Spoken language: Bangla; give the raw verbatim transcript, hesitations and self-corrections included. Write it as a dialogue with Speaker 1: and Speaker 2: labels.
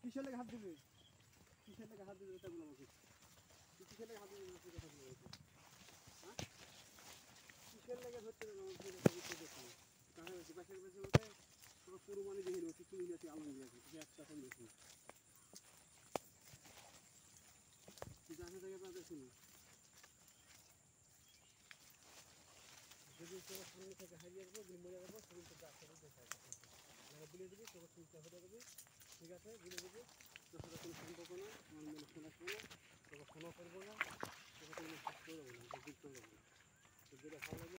Speaker 1: কিসের লেগে হাত দিবে কিসের লেগে হাত দিবে এটা বলো আমাকে কিসের লেগে হাত দিবে সে কথা বলো হ্যাঁ কিসের লেগে ধরতে হবে আমাকে এটা বুঝতে দেখো তাহলে বাসার কাছে বলতে পুরো পুরো মানে দেখে নিও কিছু মিলে আলম দিয়ে আছে একটা কোন দেখি ঠিক আছে থেকে পাবে শুনি যদি তোর সামনে থেকে হারিয়ে যাবো তুমি মরে যাবো তুমি তো গাছ থেকে দেখাই মানে বলে দিবি তোকে চিন্তা হয়ে যাবে ঠিক আছে বলে দিবি তোর সাথে কোনো সম্পর্ক না আমার মনে শোনা শোনা তোকে ফোনও করবো না তোকে কোনো করবো না করবো না তো যেটা ভালো লাগে